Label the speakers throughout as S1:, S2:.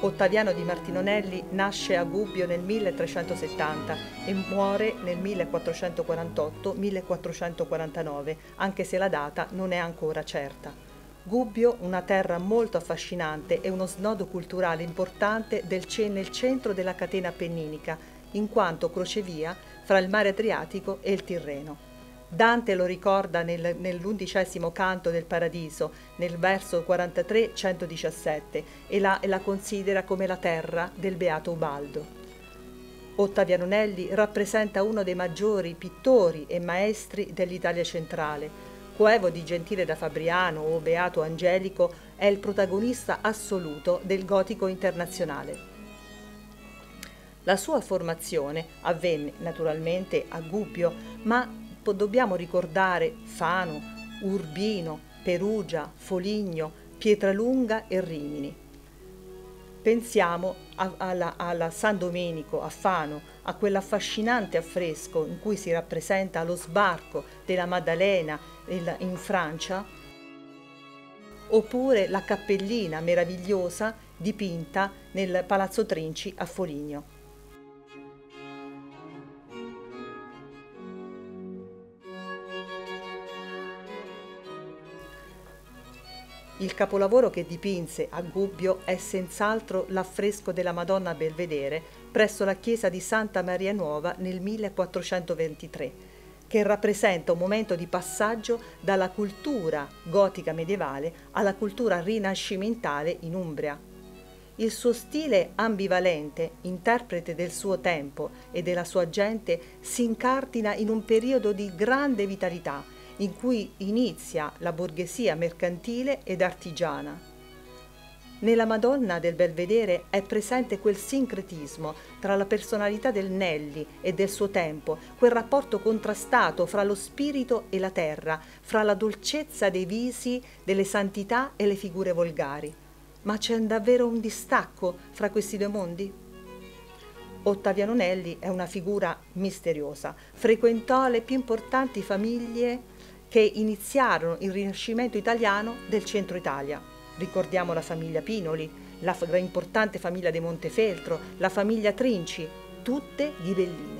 S1: Ottaviano di Martinonelli nasce a Gubbio nel 1370 e muore nel 1448-1449, anche se la data non è ancora certa. Gubbio, una terra molto affascinante e uno snodo culturale importante nel centro della catena appenninica, in quanto crocevia fra il mare Adriatico e il Tirreno. Dante lo ricorda nell'11° canto del Paradiso, nel verso 43-117, e la considera come la terra del beato Ubaldo. Ottaviano Nelli rappresenta uno dei maggiori pittori e maestri dell'Italia centrale. Coevo di Gentile da Fabriano o Beato Angelico è il protagonista assoluto del gotico internazionale. La sua formazione avvenne naturalmente a Gubbio, ma dobbiamo ricordare Fano, Urbino, Perugia, Foligno, Pietralunga e Rimini. Pensiamo alla San Domenico a Fano, a quell'affascinante affresco in cui si rappresenta lo sbarco della Maddalena in Francia, oppure la cappellina meravigliosa dipinta nel Palazzo Trinci a Foligno. Il capolavoro che dipinse a Gubbio è senz'altro l'affresco della Madonna a Belvedere presso la chiesa di Santa Maria Nuova nel 1423, che rappresenta un momento di passaggio dalla cultura gotica medievale alla cultura rinascimentale in Umbria. Il suo stile ambivalente, interprete del suo tempo e della sua gente, si incardina in un periodo di grande vitalità, in cui inizia la borghesia mercantile ed artigiana. Nella Madonna del Belvedere è presente quel sincretismo tra la personalità del Nelli e del suo tempo, quel rapporto contrastato fra lo spirito e la terra, fra la dolcezza dei visi, delle santità e le figure volgari. Ma c'è davvero un distacco fra questi due mondi? Ottaviano Nelli è una figura misteriosa, frequentò le più importanti famiglie che iniziarono il Rinascimento italiano del centro Italia. Ricordiamo la famiglia Pinoli, la importante famiglia de Montefeltro, la famiglia Trinci, tutte ghibelline.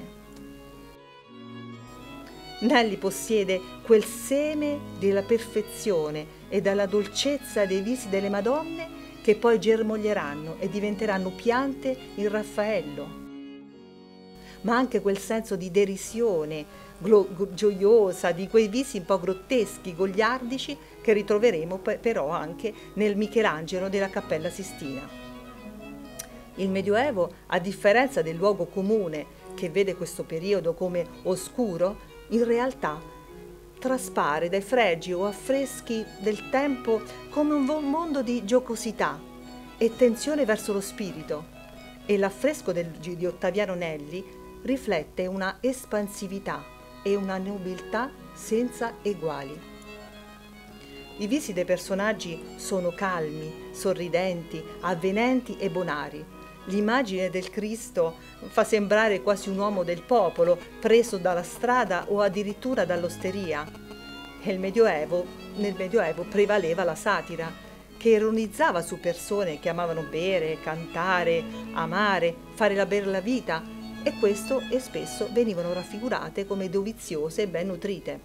S1: Nelli possiede quel seme della perfezione e della dolcezza dei visi delle Madonne che poi germoglieranno e diventeranno piante in Raffaello, ma anche quel senso di derisione gioiosa di quei visi un po' grotteschi, goliardici, che ritroveremo però anche nel Michelangelo della Cappella Sistina. Il Medioevo, a differenza del luogo comune che vede questo periodo come oscuro, in realtà traspare dai fregi o affreschi del tempo come un mondo di giocosità e tensione verso lo spirito, e l'affresco di Ottaviano Nelli riflette una espansività e una nobiltà senza eguali. I visi dei personaggi sono calmi, sorridenti, avvenenti e bonari. L'immagine del Cristo fa sembrare quasi un uomo del popolo, preso dalla strada o addirittura dall'osteria. E nel Medioevo prevaleva la satira, che ironizzava su persone che amavano bere, cantare, amare, fare la bella vita, e questo e spesso venivano raffigurate come doviziose e ben nutrite.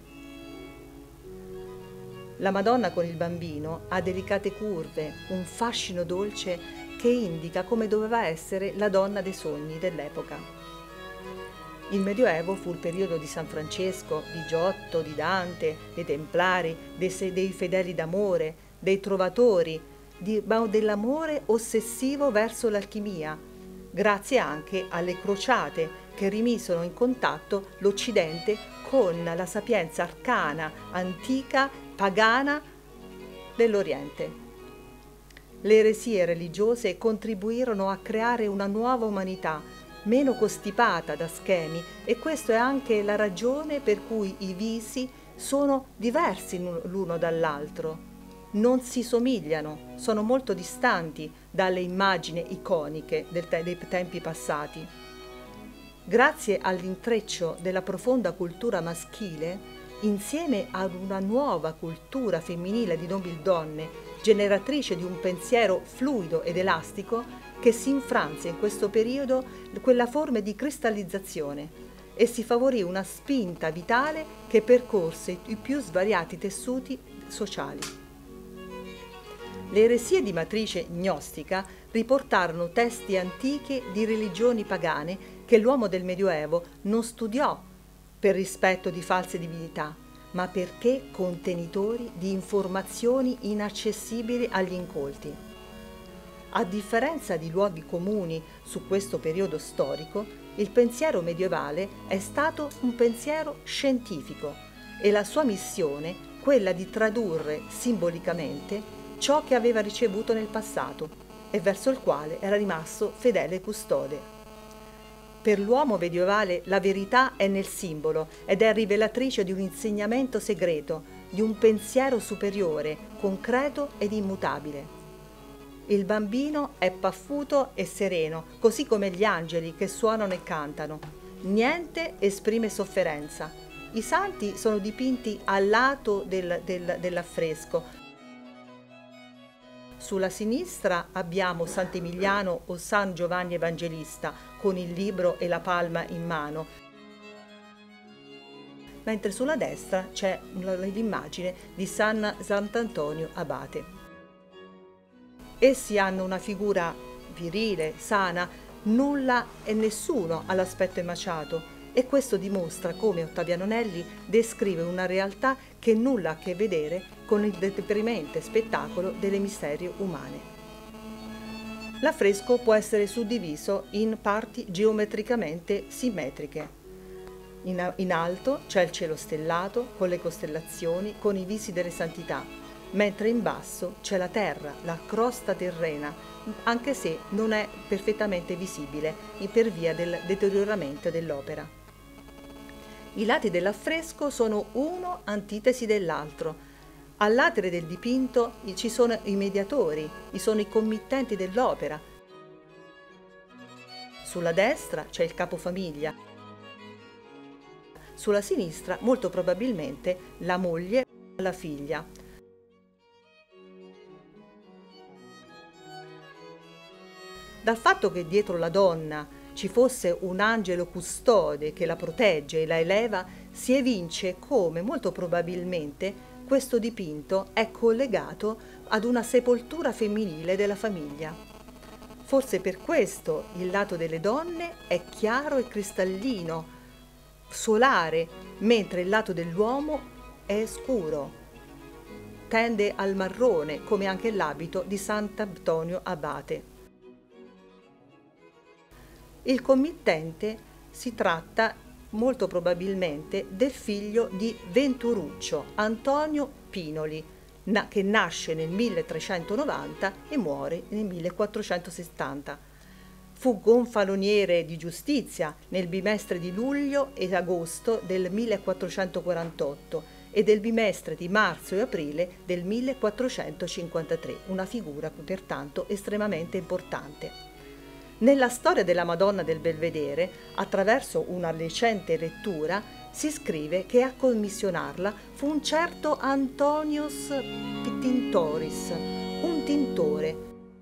S1: La Madonna con il bambino ha delicate curve, un fascino dolce che indica come doveva essere la donna dei sogni dell'epoca. Il Medioevo fu il periodo di San Francesco, di Giotto, di Dante, dei Templari, dei fedeli d'amore, dei trovatori, dell'amore ossessivo verso l'alchimia, grazie anche alle crociate che rimisero in contatto l'Occidente con la sapienza arcana, antica, pagana dell'Oriente. Le eresie religiose contribuirono a creare una nuova umanità, meno costipata da schemi, e questa è anche la ragione per cui i visi sono diversi l'uno dall'altro. Non si somigliano, sono molto distanti dalle immagini iconiche dei tempi passati. Grazie all'intreccio della profonda cultura maschile, insieme ad una nuova cultura femminile di nobildonne, generatrice di un pensiero fluido ed elastico, che si infranse in questo periodo quella forma di cristallizzazione e si favorì una spinta vitale che percorse i più svariati tessuti sociali. Le eresie di matrice gnostica riportarono testi antichi di religioni pagane che l'uomo del Medioevo non studiò per rispetto di false divinità, ma perché contenitori di informazioni inaccessibili agli incolti. A differenza di luoghi comuni su questo periodo storico, il pensiero medievale è stato un pensiero scientifico e la sua missione quella di tradurre simbolicamente ciò che aveva ricevuto nel passato e verso il quale era rimasto fedele custode. Per l'uomo medievale la verità è nel simbolo ed è rivelatrice di un insegnamento segreto, di un pensiero superiore, concreto ed immutabile. Il bambino è paffuto e sereno, così come gli angeli che suonano e cantano. Niente esprime sofferenza. I santi sono dipinti al lato dell'affresco. Sulla sinistra abbiamo Sant'Emiliano o San Giovanni Evangelista con il libro e la palma in mano, mentre sulla destra c'è l'immagine di Sant'Antonio Abate. Essi hanno una figura virile, sana, nulla e nessuno ha l'aspetto emaciato, e questo dimostra come Ottaviano Nelli descrive una realtà che nulla ha a che vedere con il deprimente spettacolo delle miserie umane. L'affresco può essere suddiviso in parti geometricamente simmetriche. In alto c'è il cielo stellato con le costellazioni, con i visi delle santità, mentre in basso c'è la terra, la crosta terrena, anche se non è perfettamente visibile per via del deterioramento dell'opera. I lati dell'affresco sono uno antitesi dell'altro. Al latere del dipinto ci sono i mediatori, sono i committenti dell'opera. Sulla destra c'è il capofamiglia. Sulla sinistra, molto probabilmente, la moglie e la figlia. Dal fatto che dietro la donna ci fosse un angelo custode che la protegge e la eleva, si evince come molto probabilmente questo dipinto è collegato ad una sepoltura femminile della famiglia. Forse per questo il lato delle donne è chiaro e cristallino, solare, mentre il lato dell'uomo è scuro, tende al marrone, come anche l'abito di Sant'Antonio Abate. Il committente si tratta molto probabilmente del figlio di Venturuccio, Antonio Pinoli, che nasce nel 1390 e muore nel 1470. Fu gonfaloniere di giustizia nel bimestre di luglio ed agosto del 1448 e del bimestre di marzo e aprile del 1453, una figura pertanto estremamente importante. Nella storia della Madonna del Belvedere, attraverso una recente lettura, si scrive che a commissionarla fu un certo Antonius Tintoris, un tintore.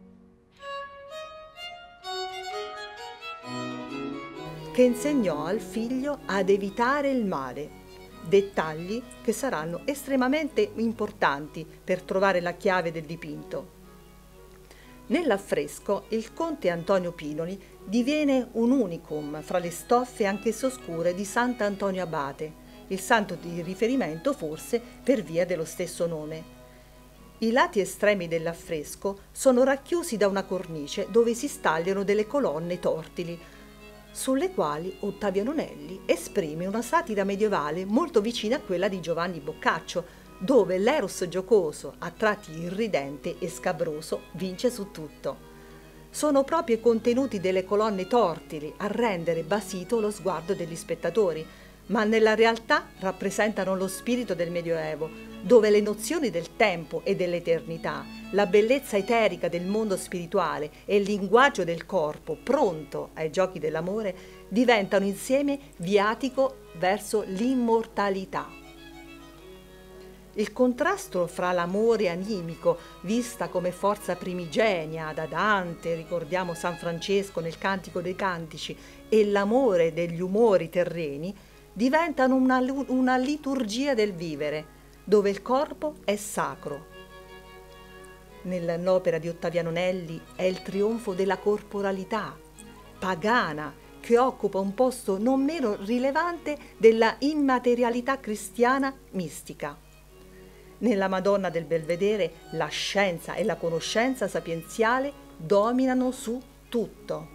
S1: Che insegnò al figlio ad evitare il male, dettagli che saranno estremamente importanti per trovare la chiave del dipinto. Nell'affresco il conte Antonio Pinoli diviene un unicum fra le stoffe anch'esse oscure di Sant'Antonio Abate, il santo di riferimento forse per via dello stesso nome. I lati estremi dell'affresco sono racchiusi da una cornice dove si stagliano delle colonne tortili, sulle quali Ottaviano Nelli esprime una satira medievale molto vicina a quella di Giovanni Boccaccio, dove l'eros giocoso, a tratti irridente e scabroso, vince su tutto. Sono proprio i contenuti delle colonne tortili a rendere basito lo sguardo degli spettatori, ma nella realtà rappresentano lo spirito del Medioevo, dove le nozioni del tempo e dell'eternità, la bellezza eterica del mondo spirituale e il linguaggio del corpo pronto ai giochi dell'amore diventano insieme viatico verso l'immortalità. Il contrasto fra l'amore animico, vista come forza primigenia da Dante, ricordiamo San Francesco nel Cantico dei Cantici, e l'amore degli umori terreni, diventano una liturgia del vivere, dove il corpo è sacro. Nell'opera di Ottaviano Nelli è il trionfo della corporalità pagana, che occupa un posto non meno rilevante della immaterialità cristiana mistica. Nella Madonna del Belvedere la scienza e la conoscenza sapienziale dominano su tutto.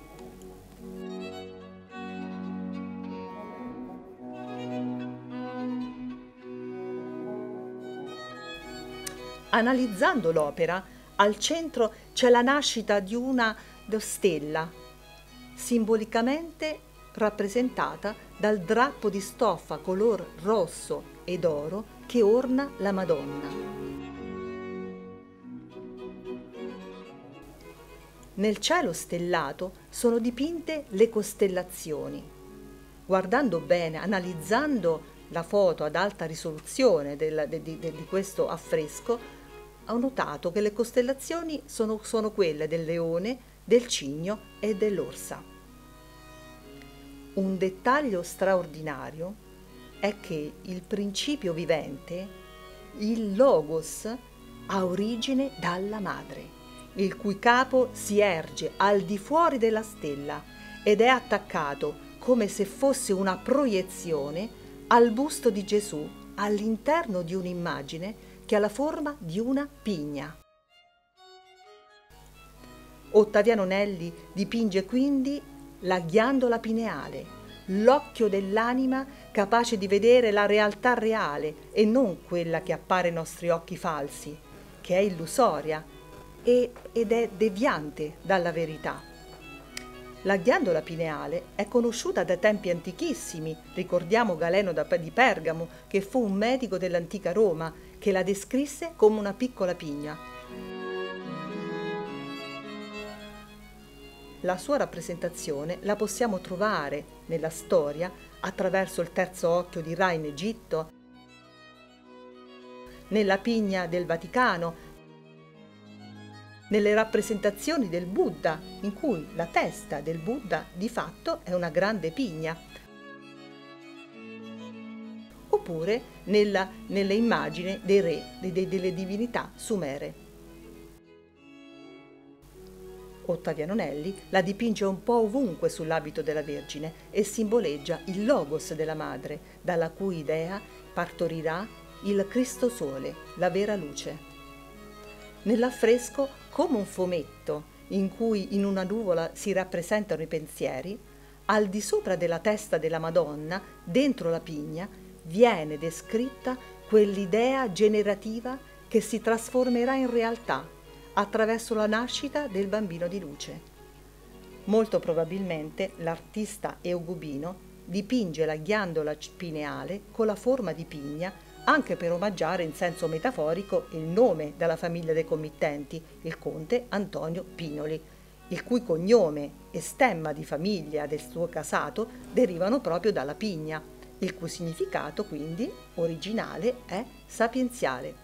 S1: Analizzando l'opera, al centro c'è la nascita di una stella, simbolicamente rappresentata dal drappo di stoffa color rosso ed oro che orna la Madonna. Nel cielo stellato sono dipinte le costellazioni. Guardando bene, analizzando la foto ad alta risoluzione di questo affresco, ho notato che le costellazioni sono quelle del leone, del cigno e dell'orsa. Un dettaglio straordinario è che il principio vivente, il Logos, ha origine dalla madre, il cui capo si erge al di fuori della stella ed è attaccato come se fosse una proiezione al busto di Gesù all'interno di un'immagine che ha la forma di una pigna. Ottaviano Nelli dipinge quindi la ghiandola pineale, l'occhio dell'anima capace di vedere la realtà reale e non quella che appare ai nostri occhi falsi, che è illusoria ed è deviante dalla verità. La ghiandola pineale è conosciuta da tempi antichissimi. Ricordiamo Galeno di Pergamo, che fu un medico dell'antica Roma, che la descrisse come una piccola pigna. La sua rappresentazione la possiamo trovare nella storia attraverso il terzo occhio di Ra in Egitto, nella pigna del Vaticano, nelle rappresentazioni del Buddha, in cui la testa del Buddha di fatto è una grande pigna, oppure nelle immagini dei re, delle divinità sumere. Ottaviano Nelli la dipinge un po' ovunque sull'abito della Vergine e simboleggia il Logos della Madre, dalla cui idea partorirà il Cristo Sole, la vera luce. Nell'affresco, come un fumetto in cui in una nuvola si rappresentano i pensieri, al di sopra della testa della Madonna, dentro la pigna, viene descritta quell'idea generativa che si trasformerà in realtà attraverso la nascita del bambino di luce. Molto probabilmente l'artista eugubino dipinge la ghiandola pineale con la forma di pigna anche per omaggiare in senso metaforico il nome della famiglia dei committenti, il conte Antonio Pinoli, il cui cognome e stemma di famiglia del suo casato derivano proprio dalla pigna, il cui significato quindi originale è sapienziale.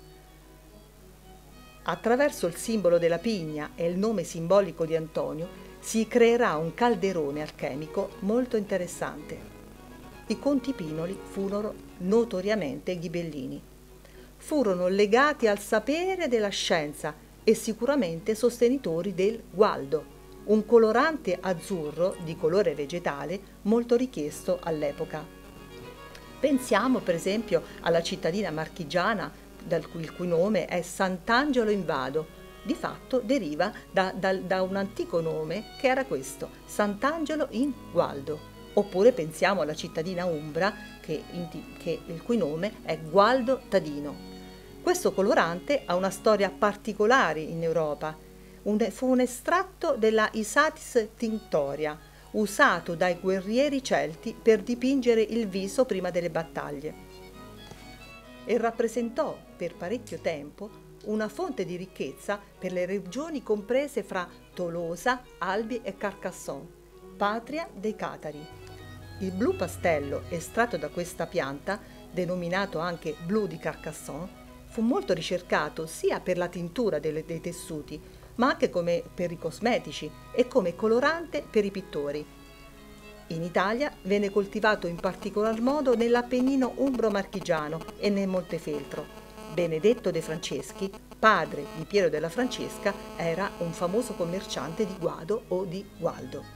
S1: Attraverso il simbolo della pigna e il nome simbolico di Antonio si creerà un calderone alchemico molto interessante. I conti Pinoli furono notoriamente ghibellini. Furono legati al sapere della scienza e sicuramente sostenitori del gualdo, un colorante azzurro di colore vegetale molto richiesto all'epoca. Pensiamo per esempio alla cittadina marchigiana il cui nome è Sant'Angelo in Vado. Di fatto deriva da un antico nome che era questo, Sant'Angelo in Gualdo. Oppure pensiamo alla cittadina umbra il cui nome è Gualdo Tadino. Questo colorante ha una storia particolare in Europa. Fu un estratto della Isatis tinctoria, usato dai guerrieri celti per dipingere il viso prima delle battaglie. E rappresentò per parecchio tempo una fonte di ricchezza per le regioni comprese fra Tolosa, Albi e Carcassonne, patria dei Catari. Il blu pastello estratto da questa pianta denominato anche blu di Carcassonne, fu molto ricercato sia per la tintura dei tessuti, ma anche come per i cosmetici e come colorante per i pittori. In Italia venne coltivato in particolar modo nell'Appennino umbro-marchigiano e nel Montefeltro. Benedetto de Franceschi, padre di Piero della Francesca, era un famoso commerciante di guado o di gualdo.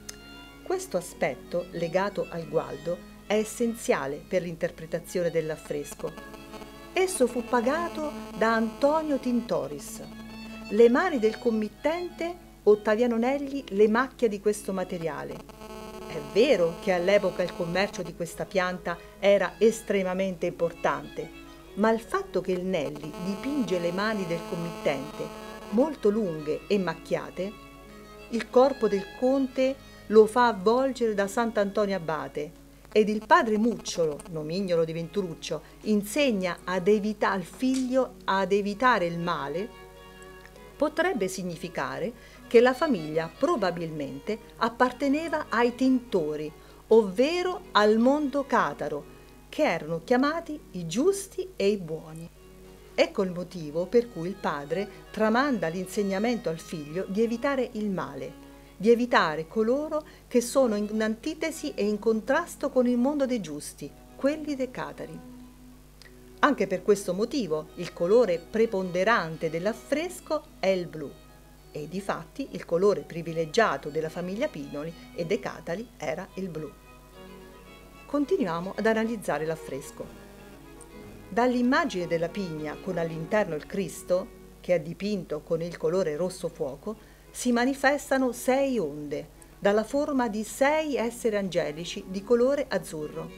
S1: Questo aspetto, legato al gualdo, è essenziale per l'interpretazione dell'affresco. Esso fu pagato da Antonio Tintoris. Le mani del committente Ottaviano Nelli le macchia di questo materiale. È vero che all'epoca il commercio di questa pianta era estremamente importante, ma il fatto che il Nelli dipinge le mani del committente molto lunghe e macchiate, il corpo del conte lo fa avvolgere da Sant'Antonio Abate ed il padre Mucciolo, nomignolo di Venturuccio, insegna al figlio ad evitare il male, potrebbe significare che la famiglia probabilmente apparteneva ai tintori, ovvero al mondo cataro, che erano chiamati i giusti e i buoni. Ecco il motivo per cui il padre tramanda l'insegnamento al figlio di evitare il male, di evitare coloro che sono in antitesi e in contrasto con il mondo dei giusti, quelli dei catari. Anche per questo motivo il colore preponderante dell'affresco è il blu e difatti il colore privilegiato della famiglia Pinoli e dei catari era il blu. Continuiamo ad analizzare l'affresco. Dall'immagine della pigna con all'interno il Cristo, che è dipinto con il colore rosso fuoco, si manifestano 6 onde, dalla forma di 6 esseri angelici di colore azzurro.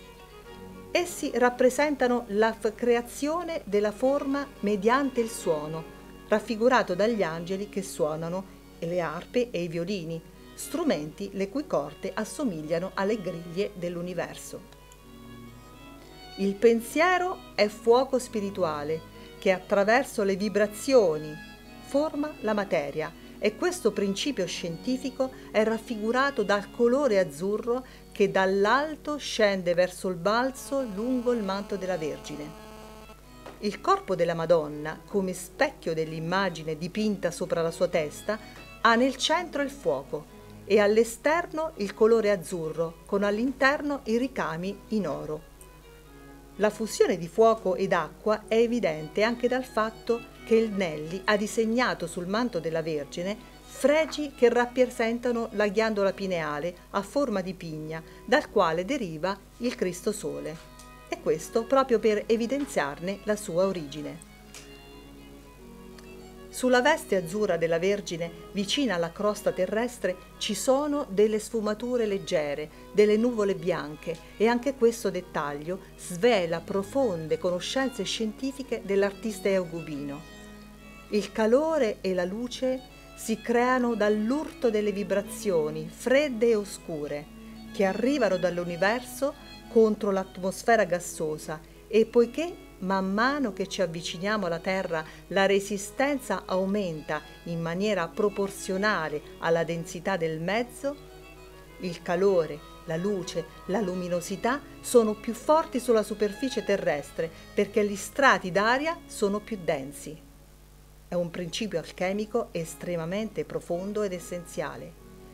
S1: Essi rappresentano la creazione della forma mediante il suono, raffigurato dagli angeli che suonano le arpe e i violini, strumenti le cui corde assomigliano alle griglie dell'universo. Il pensiero è fuoco spirituale che attraverso le vibrazioni forma la materia e questo principio scientifico è raffigurato dal colore azzurro che dall'alto scende verso il balzo lungo il manto della Vergine. Il corpo della Madonna, come specchio dell'immagine dipinta sopra la sua testa, ha nel centro il fuoco e all'esterno il colore azzurro, con all'interno i ricami in oro. La fusione di fuoco ed acqua è evidente anche dal fatto che il Nelli ha disegnato sul manto della Vergine fregi che rappresentano la ghiandola pineale a forma di pigna, dal quale deriva il Cristo Sole. E questo proprio per evidenziarne la sua origine. Sulla veste azzurra della Vergine, vicina alla crosta terrestre, ci sono delle sfumature leggere, delle nuvole bianche e anche questo dettaglio svela profonde conoscenze scientifiche dell'artista eugubino. Il calore e la luce si creano dall'urto delle vibrazioni fredde e oscure che arrivano dall'universo contro l'atmosfera gassosa e poiché man mano che ci avviciniamo alla Terra la resistenza aumenta in maniera proporzionale alla densità del mezzo, il calore, la luce, la luminosità sono più forti sulla superficie terrestre perché gli strati d'aria sono più densi. È un principio alchemico estremamente profondo ed essenziale.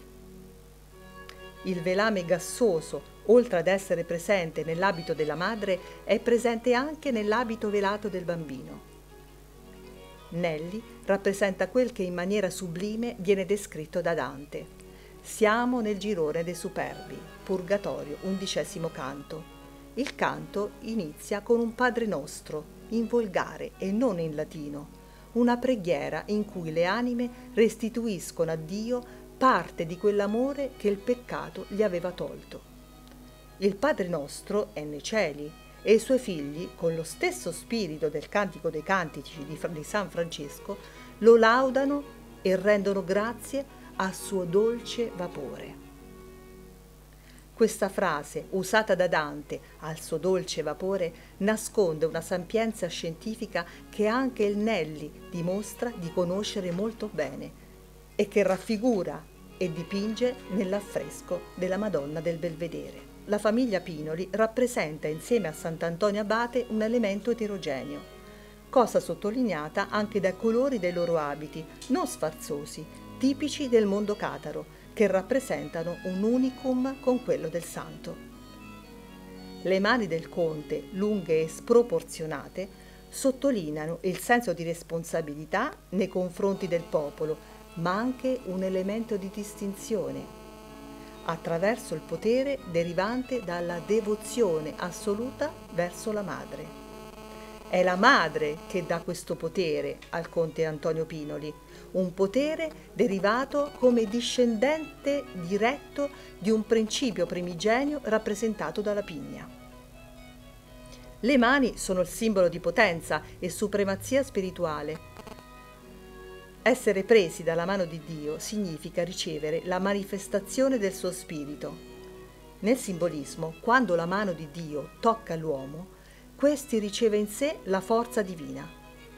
S1: Il velame gassoso, oltre ad essere presente nell'abito della madre, è presente anche nell'abito velato del bambino. Nelli rappresenta quel che in maniera sublime viene descritto da Dante. Siamo nel girone dei Superbi, Purgatorio, 11° canto. Il canto inizia con un Padre Nostro, in volgare e non in latino, una preghiera in cui le anime restituiscono a Dio parte di quell'amore che il peccato gli aveva tolto. Il Padre Nostro è nei cieli e i suoi figli, con lo stesso spirito del Cantico dei Cantici di San Francesco, lo laudano e rendono grazie al suo dolce vapore. Questa frase, usata da Dante, al suo dolce vapore, nasconde una sapienza scientifica che anche il Nelli dimostra di conoscere molto bene e che raffigura e dipinge nell'affresco della Madonna del Belvedere. la famiglia Pinoli rappresenta insieme a Sant'Antonio Abate un elemento eterogeneo, cosa sottolineata anche dai colori dei loro abiti, non sfarzosi, tipici del mondo cataro, che rappresentano un unicum con quello del santo. Le mani del conte, lunghe e sproporzionate, sottolineano il senso di responsabilità nei confronti del popolo, ma anche un elemento di distinzione, attraverso il potere derivante dalla devozione assoluta verso la madre. È la madre che dà questo potere al conte Antonio Pinoli, un potere derivato come discendente diretto di un principio primigenio rappresentato dalla pigna. Le mani sono il simbolo di potenza e supremazia spirituale. Essere presi dalla mano di Dio significa ricevere la manifestazione del suo spirito. Nel simbolismo, quando la mano di Dio tocca l'uomo, questi riceve in sé la forza divina.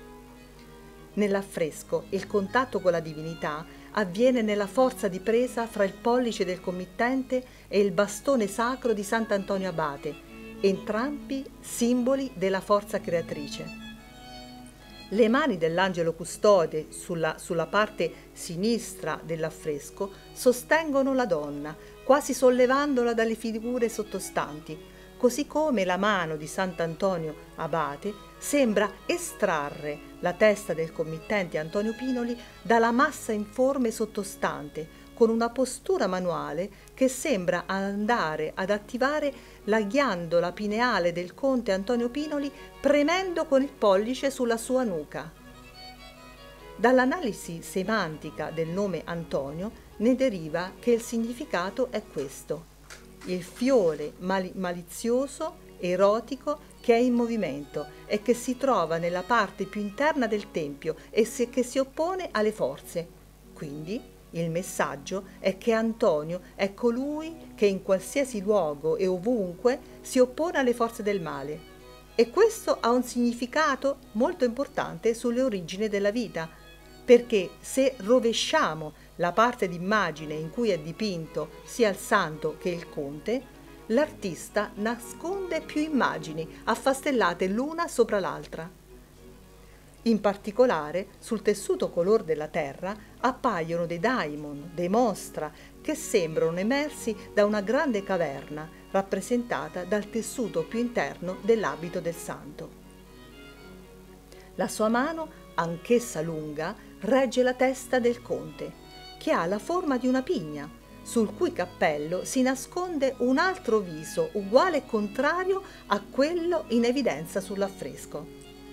S1: Nell'affresco, il contatto con la divinità avviene nella forza di presa fra il pollice del committente e il bastone sacro di Sant'Antonio Abate, entrambi simboli della forza creatrice. Le mani dell'angelo custode sulla parte sinistra dell'affresco sostengono la donna, quasi sollevandola dalle figure sottostanti, così come la mano di Sant'Antonio Abate sembra estrarre la testa del committente Antonio Pinoli dalla massa informe sottostante, con una postura manuale che sembra andare ad attivare la ghiandola pineale del conte Antonio Pinoli premendo con il pollice sulla sua nuca. Dall'analisi semantica del nome Antonio ne deriva che il significato è questo: il fiore malizioso, erotico, che è in movimento e che si trova nella parte più interna del tempio e che si oppone alle forze. Quindi il messaggio è che Antonio è colui che in qualsiasi luogo e ovunque si oppone alle forze del male. E questo ha un significato molto importante sulle origini della vita, perché se rovesciamo la parte d'immagine in cui è dipinto sia il santo che il conte, l'artista nasconde più immagini affastellate l'una sopra l'altra. In particolare, sul tessuto color della terra appaiono dei daimon, dei mostra, che sembrano emersi da una grande caverna, rappresentata dal tessuto più interno dell'abito del santo. La sua mano, anch'essa lunga, regge la testa del conte, che ha la forma di una pigna, sul cui cappello si nasconde un altro viso uguale e contrario a quello in evidenza sull'affresco.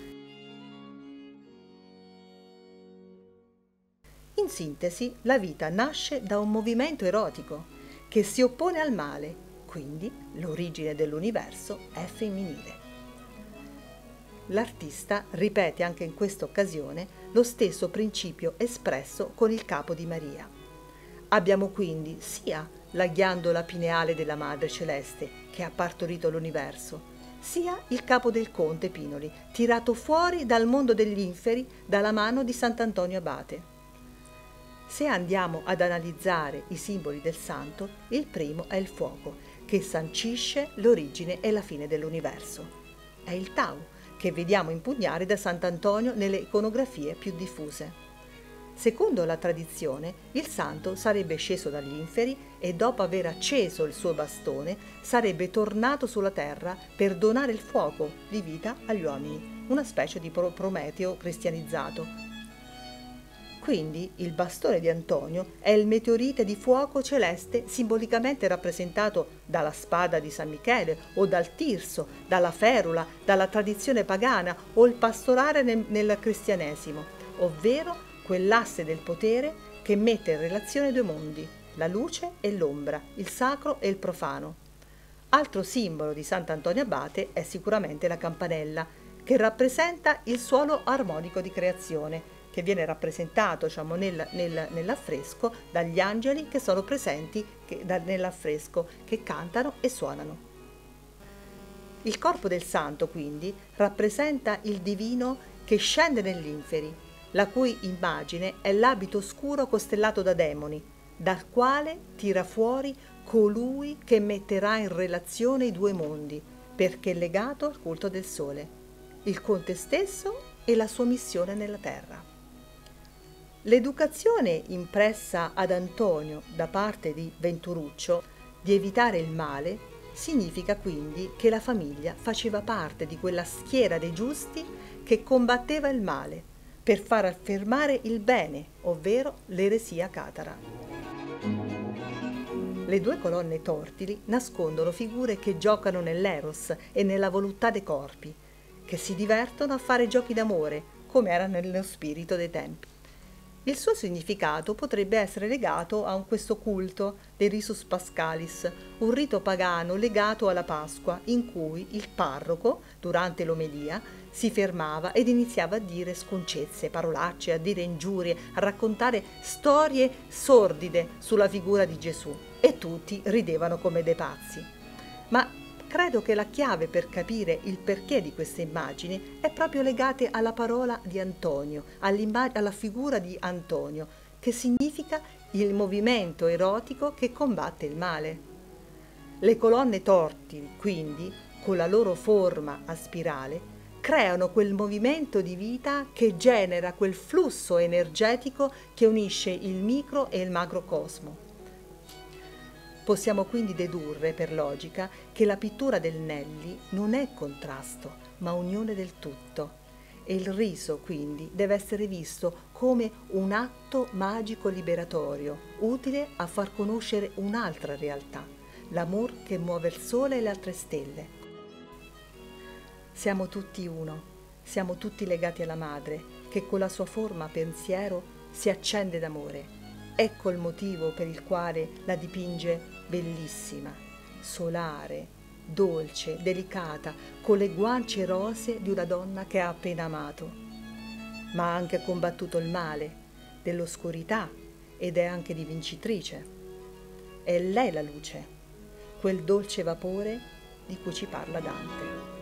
S1: In sintesi, la vita nasce da un movimento erotico che si oppone al male, quindi l'origine dell'universo è femminile. L'artista ripete anche in questa occasione lo stesso principio espresso con il capo di Maria. Abbiamo quindi sia la ghiandola pineale della Madre Celeste che ha partorito l'universo, sia il capo del conte Pinoli, tirato fuori dal mondo degli inferi dalla mano di Sant'Antonio Abate. Se andiamo ad analizzare i simboli del santo, il primo è il fuoco, che sancisce l'origine e la fine dell'universo. È il Tau, che vediamo impugnare da Sant'Antonio nelle iconografie più diffuse. Secondo la tradizione, il santo sarebbe sceso dagli inferi e dopo aver acceso il suo bastone sarebbe tornato sulla terra per donare il fuoco di vita agli uomini, una specie di Prometeo cristianizzato. Quindi il bastone di Antonio è il meteorite di fuoco celeste simbolicamente rappresentato dalla spada di San Michele o dal tirso, dalla ferula, dalla tradizione pagana o il pastorale nel cristianesimo, ovvero quell'asse del potere che mette in relazione due mondi, la luce e l'ombra, il sacro e il profano. Altro simbolo di Sant'Antonio Abate è sicuramente la campanella, che rappresenta il suono armonico di creazione, che viene rappresentato nell'affresco dagli angeli che sono presenti nell'affresco, che cantano e suonano. Il corpo del santo, quindi, rappresenta il divino che scende negli inferi, la cui immagine è l'abito scuro costellato da demoni, dal quale tira fuori colui che metterà in relazione i due mondi, perché è legato al culto del sole, il Conte stesso e la sua missione nella terra. L'educazione impressa ad Antonio da parte di Venturuccio di evitare il male significa quindi che la famiglia faceva parte di quella schiera dei giusti che combatteva il male per far affermare il bene, ovvero l'eresia catara. Le due colonne tortili nascondono figure che giocano nell'eros e nella voluttà dei corpi, che si divertono a fare giochi d'amore, come era nello spirito dei tempi. Il suo significato potrebbe essere legato a questo culto dei Risus Pascalis, un rito pagano legato alla Pasqua, in cui il parroco, durante l'omelia, si fermava ed iniziava a dire sconcezze, parolacce, a dire ingiurie, a raccontare storie sordide sulla figura di Gesù, e tutti ridevano come dei pazzi. Ma credo che la chiave per capire il perché di queste immagini è proprio legata alla parola di Antonio, alla figura di Antonio, che significa il movimento erotico che combatte il male. Le colonne tortili, quindi, con la loro forma a spirale, creano quel movimento di vita che genera quel flusso energetico che unisce il micro e il macrocosmo. Possiamo quindi dedurre, per logica, che la pittura del Nelli non è contrasto, ma unione del tutto. E il riso, quindi, deve essere visto come un atto magico liberatorio, utile a far conoscere un'altra realtà, l'amor che muove il sole e le altre stelle. Siamo tutti uno, siamo tutti legati alla madre, che con la sua forma pensiero si accende d'amore. Ecco il motivo per il quale la dipinge bellissima, solare, dolce, delicata, con le guance rosee di una donna che ha appena amato. Ma ha anche combattuto il male, dell'oscurità, ed è anche di vincitrice. È lei la luce, quel dolce vapore di cui ci parla Dante.